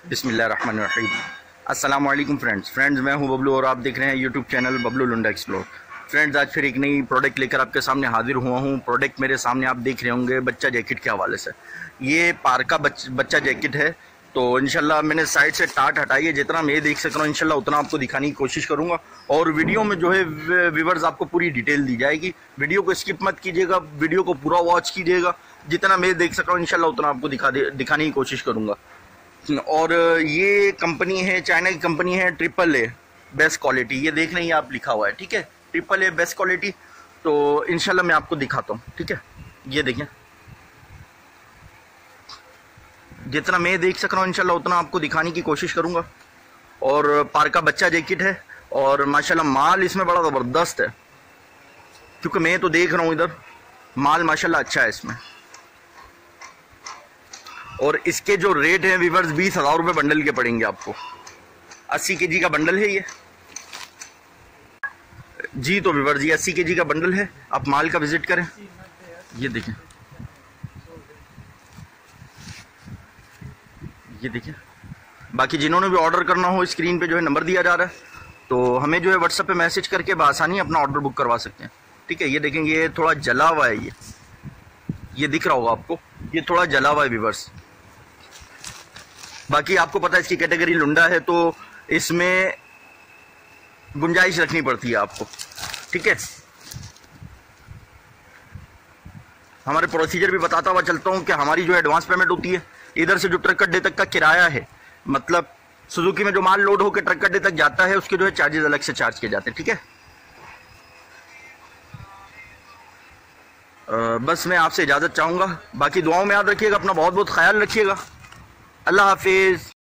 बिस्मिल्लाहिर्रहमानिर्रहीम। अस्सलाम वालेकुम फ्रेंड्स, मैं हूं बबलू और आप देख रहे हैं YouTube channel Bablu Lunda explore. Friends, आज फिर एक नई प्रोडक्ट लेकर आपके सामने हाजिर हुआ हूं। प्रोडक्ट मेरे सामने आप देख रहे होंगे बच्चा जैकेट के हवाले से। ये पार्का बच्चा जैकेट है। तो इंशाल्लाह मैंने साइड से टाट हटाई है, जितना मैं देख सक रहा हूँ इंशाल्लाह उतना आपको दिखाने की कोशिश करूँगा। और वीडियो में जो है व्यूअर्स आपको पूरी डिटेल दी जाएगी। वीडियो को स्किप मत कीजिएगा, वीडियो को पूरा वॉच कीजिएगा। जितना मैं देख सक रहा हूँ इंशाल्लाह उतना आपको दिखाने की कोशिश करूँगा। और ये कंपनी है, चाइना की कंपनी है, AAA बेस्ट क्वालिटी। ये देख लें, आप लिखा हुआ है, ठीक है, AAA बेस्ट क्वालिटी। तो इंशाल्लाह मैं आपको दिखाता हूँ, ठीक है। ये देखें, जितना मैं देख सक रहा हूँ इंशाल्लाह उतना आपको दिखाने की कोशिश करूँगा। और पार्का बच्चा जैकेट है और माशाल्लाह माल इसमें बड़ा ज़बरदस्त है, क्योंकि मैं तो देख रहा हूँ इधर माल माशाल्लाह अच्छा है इसमें। और इसके जो रेट हैं व्यूअर्स 20,000 रुपये बंडल के पड़ेंगे आपको। 80 kg का बंडल है ये जी। तो व्यूअर्स ये 80 kg का बंडल है। आप माल का विजिट करें, ये देखें, ये देखें। बाकी जिन्होंने भी ऑर्डर करना हो स्क्रीन पे जो है नंबर दिया जा रहा है, तो हमें जो है व्हाट्सएप पे मैसेज करके बआसानी अपना ऑर्डर बुक करवा सकते हैं, ठीक है। ये देखें, ये थोड़ा जला हुआ है, ये दिख रहा होगा आपको, ये थोड़ा जला हुआ है व्यूअर्स। बाकी आपको पता है इसकी कैटेगरी लुंडा है, तो इसमें गुंजाइश रखनी पड़ती है आपको, ठीक है। हमारे प्रोसीजर भी बताता हुआ चलता हूँ कि हमारी जो एडवांस पेमेंट होती है, इधर से जो ट्रक अड्डे तक का किराया है, मतलब सुजुकी में जो माल लोड होकर ट्रक अड्डे तक जाता है, उसके जो है चार्जेस अलग से चार्ज किए जाते हैं, ठीक है। बस मैं आपसे इजाज़त चाहूँगा। बाकी दुआओं में याद रखिएगा, अपना बहुत बहुत ख्याल रखिएगा। अल्लाह हाफिज़।